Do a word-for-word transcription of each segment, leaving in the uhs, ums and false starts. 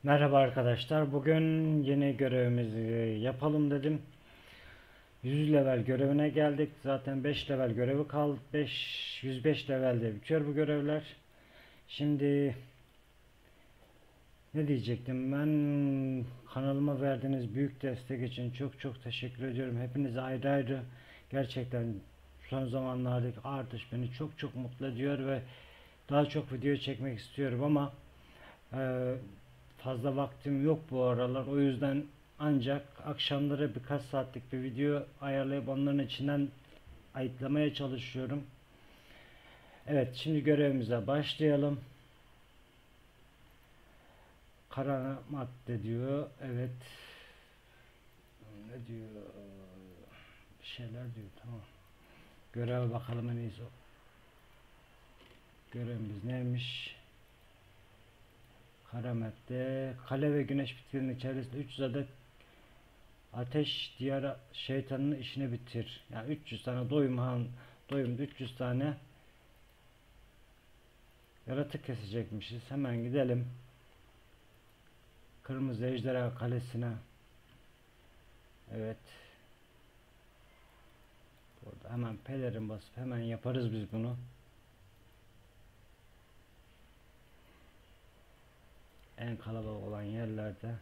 Merhaba arkadaşlar. Bugün yeni görevimizi yapalım dedim. yüz level görevine geldik. Zaten beş level görevi kaldı. beş yüz beş levelde bitiyor bu görevler. Şimdi ne diyecektim? Ben kanalıma verdiğiniz büyük destek için çok çok teşekkür ediyorum. Hepinize ayrı ayrı gerçekten son zamanlardaki artış beni çok çok mutlu ediyor ve daha çok video çekmek istiyorum ama Ee, fazla vaktim yok bu aralar. O yüzden ancak akşamları birkaç saatlik bir video ayarlayıp onların içinden ayıklamaya çalışıyorum. Evet, şimdi görevimize başlayalım. Kara madde diyor. Evet. Ne diyor? Bir şeyler diyor. Tamam. Göreve bakalım en iyisi. Görevimiz neymiş? Kara madde. Kale ve güneş bitkilerinin içerisinde üç yüz adet ateş diğer şeytanın işini bitir. Yani üç yüz tane doyum han doyumda üç yüz tane yaratık kesecekmişiz. Hemen gidelim. Kırmızı Ejderha Kalesi'ne. Evet. Burada hemen pelerin basıp hemen yaparız biz bunu. En kalabalık olan yerlerde.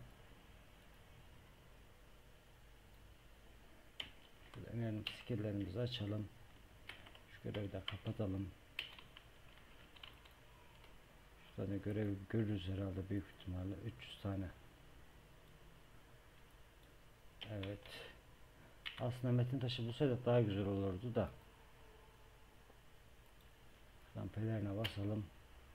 Şurada önemli skilllerimizi açalım. Şu görevi de kapatalım. Şurada görevi görürüz herhalde büyük ihtimalle. üç yüz tane. Evet. Aslında metin taşı bulsaydık daha güzel olurdu da. Şuradan pelerine basalım.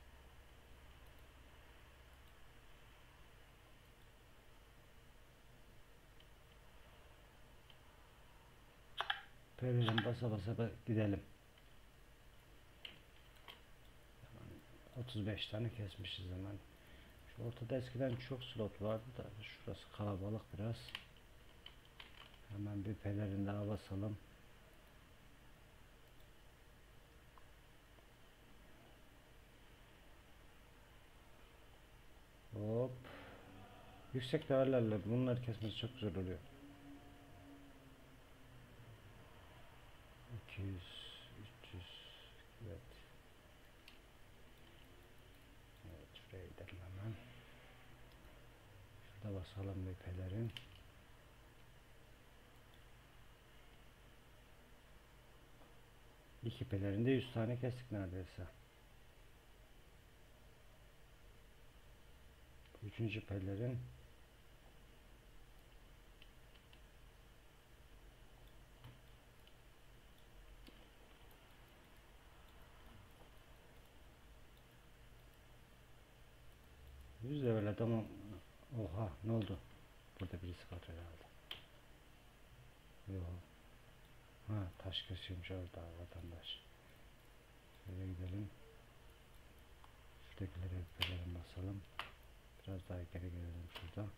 Pelerin basa basa gidelim. otuz beş tane kesmişiz hemen. Şu ortada eskiden çok slot vardı da şurası kalabalık biraz. Hemen bir pelerin daha basalım. Hop. Yüksek değerlerle bunları kesmesi çok güzel oluyor. iki yüz, üç yüz. Evet. Evet, şuraya gidelim hemen. Şurada basalım bir pelerin. İki pelerinde yüz tane kestik neredeyse. Üçüncü pelerin. Yüz de böyle tamam. Oha, ne oldu? Burada birisi var herhalde. Yok. Ha, taş kesiyormuş orada vatandaş. Şöyle gidelim. Şuradakileri pelerin basalım. Biraz daha geri gelelim şurada.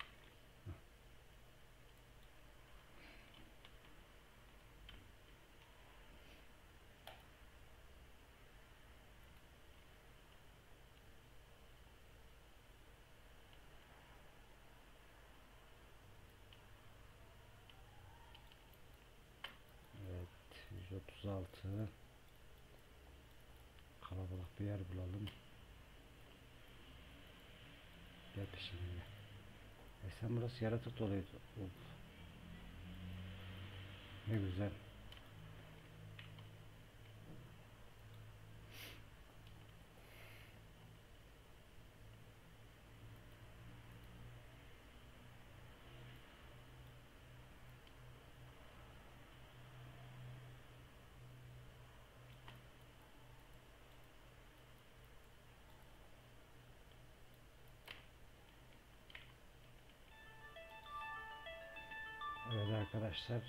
Evet, yüz otuz altı. Kalabalık bir yer bulalım. Gel peşimden. E sen burası yaratık doluydu. Of. Ne güzel. Evet arkadaşlar.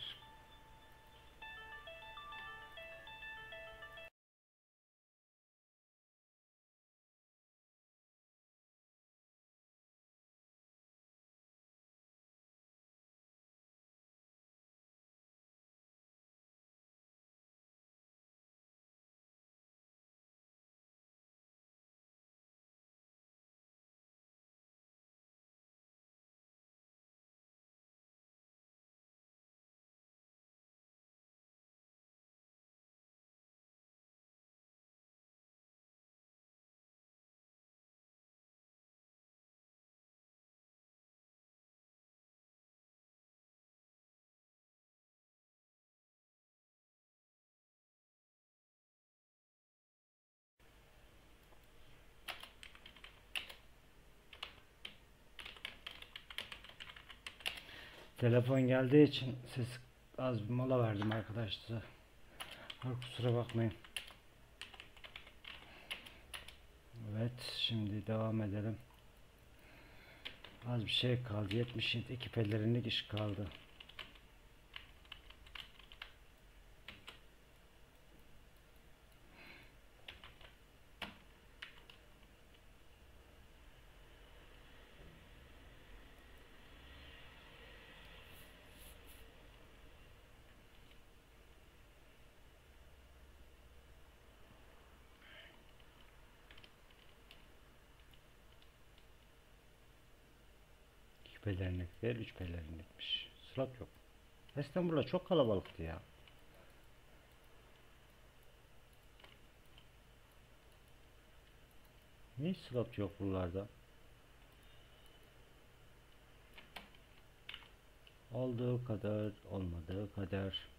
Telefon geldiği için ses az bir mola verdim arkadaşlar. Kusura bakmayın. Evet, şimdi devam edelim. Az bir şey kaldı. yetmiş yedi iki pelerinlik iş kaldı. iki pelerinlik değil, üç pelerinlikmiş. Slot yok. İstanbul'da çok kalabalıktı ya. Niye slot yok buralarda? Olduğu kadar, olmadığı kadar.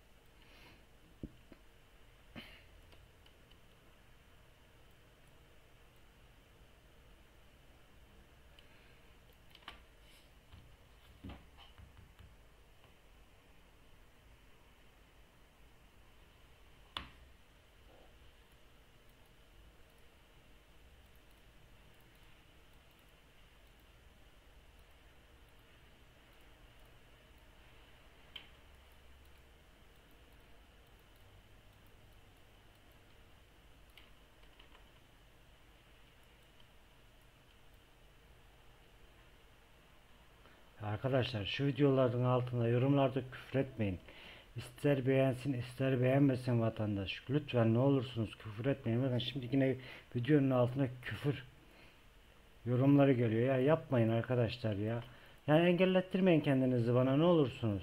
Arkadaşlar, şu videoların altında yorumlarda küfür etmeyin. İster beğensin ister beğenmesin vatandaş. Lütfen ne olursunuz küfür etmeyin. Bakın şimdi yine videonun altına küfür yorumları geliyor. Ya yapmayın arkadaşlar ya. Yani engellettirmeyin kendinizi bana ne olursunuz.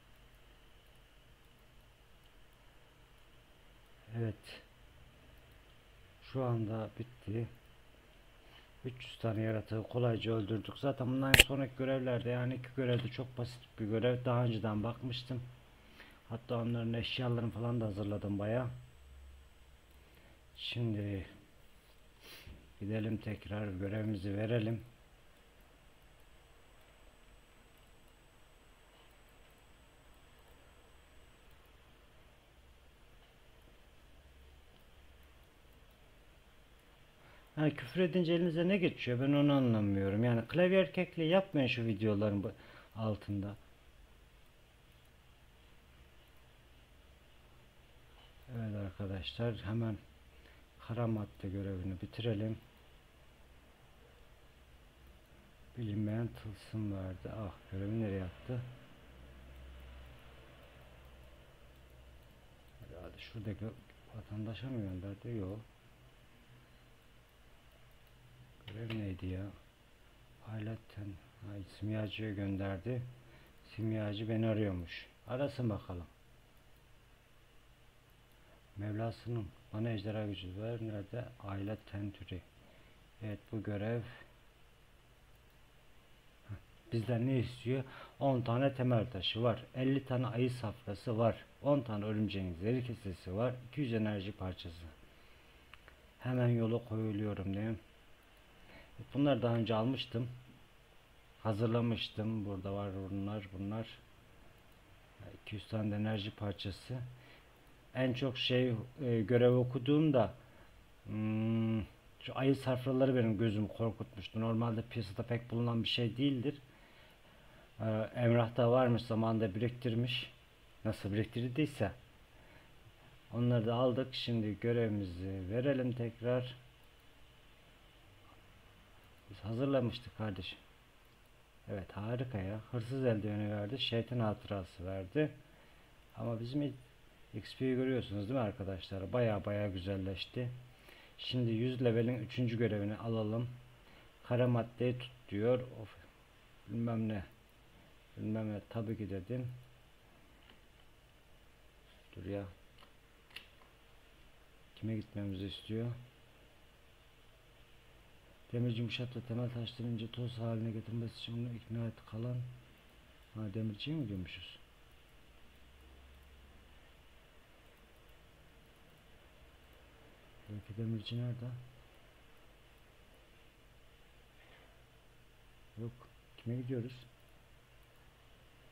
Evet. Şu anda bitti. üç yüz tane yaratığı kolayca öldürdük. Zaten bundan sonraki görevlerde, yani iki görevde çok basit bir görev. Daha önceden bakmıştım. Hatta onların eşyalarını falan da hazırladım baya. Şimdi gidelim tekrar görevimizi verelim. Yani küfür edince elinize ne geçiyor ben onu anlamıyorum. Yani klavye erkekliği yapmayın şu videoların altında. Evet arkadaşlar, hemen kara madde görevini bitirelim. Bilinmeyen tılsım verdi. Ah, görevi nereye attı? Hadi şuradaki vatandaşa mı gönderdi? Yok. Görev neydi ya? Hayletten simyacıya gönderdi. Simyacı beni arıyormuş. Arasın bakalım. Mevlasının bana ejderha gücü ver. Nerede? Aile tentüri. Evet, bu görev bizden ne istiyor? on tane temel taşı var. elli tane ayı safrası var. on tane örümceğin zehri kesesi var. iki yüz enerji parçası. Hemen yola koyuluyorum diyeyim. Bunları daha önce almıştım. Hazırlamıştım. Burada var bunlar. Bunlar. iki yüz tane enerji parçası. En çok şey e, görev okuduğumda hmm, şu ayı safraları benim gözümü korkutmuştu. Normalde piyasada pek bulunan bir şey değildir. Ee, Emrah'ta varmış, zamanında biriktirmiş. Nasıl biriktirdiyse. Onları da aldık. Şimdi görevimizi verelim tekrar. Biz hazırlamıştık kardeşim. Evet, harika ya. Hırsız eldiveni verdi. Şeytan hatırası verdi. Ama bizim X P'yi görüyorsunuz değil mi arkadaşlar? Baya baya güzelleşti. Şimdi yüz levelin üçüncü görevini alalım. Kara maddeyi tut diyor. Of, bilmem ne. Bilmem ne. Tabii ki dedim. Dur ya. Kime gitmemizi istiyor? Demirci yumuşat ve temel taşları ince toz haline getirmesi için bunu ikna et kalan. Ha, demirciye mi diyormuşuz? Belki demirci nerede? Yok. Kime gidiyoruz?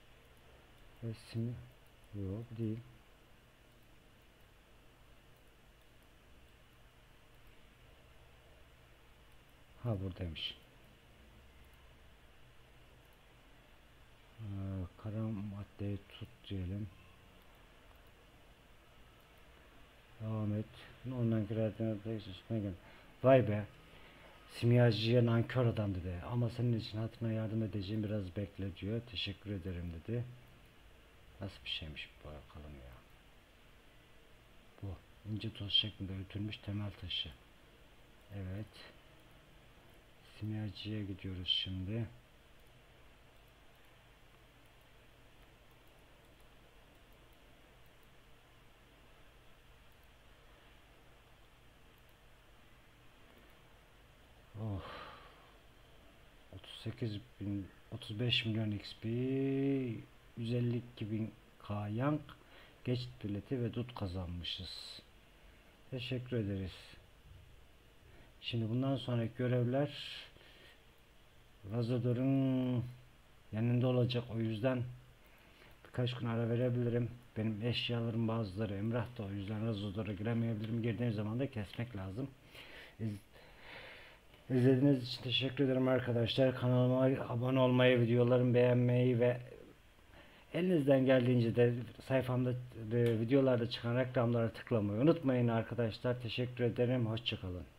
Resim yok değil. Ha buradaymış. Ee, Kara maddeyi tut diyelim. Devam et. Ondan kreatin üstüne gel. Vay be. Simyacıya nankör adam dedi. Ama senin için hatırına yardım edeceğim, biraz bekle diyor. Teşekkür ederim dedi. Nasıl bir şeymiş bu bakalım ya. Bu ince toz şeklinde öğütülmüş temel taşı. Evet. Simyacıya gidiyoruz şimdi. Oh. otuz sekiz bin, otuz beş milyon X P, yüz elli iki bin K yank, geçit bileti ve dut kazanmışız. Teşekkür ederiz. Şimdi bundan sonraki görevler Razador'un yanında olacak, o yüzden birkaç gün ara verebilirim. Benim eşyalarım bazıları Emrah'ta, o yüzden Razador'a giremeyebilirim. Girdiğim zaman da kesmek lazım. İz İzlediğiniz için teşekkür ederim arkadaşlar. Kanalıma abone olmayı, videolarımı beğenmeyi ve elinizden geldiğince de sayfamda videolarda çıkan reklamlara tıklamayı unutmayın arkadaşlar. Teşekkür ederim. Hoşçakalın.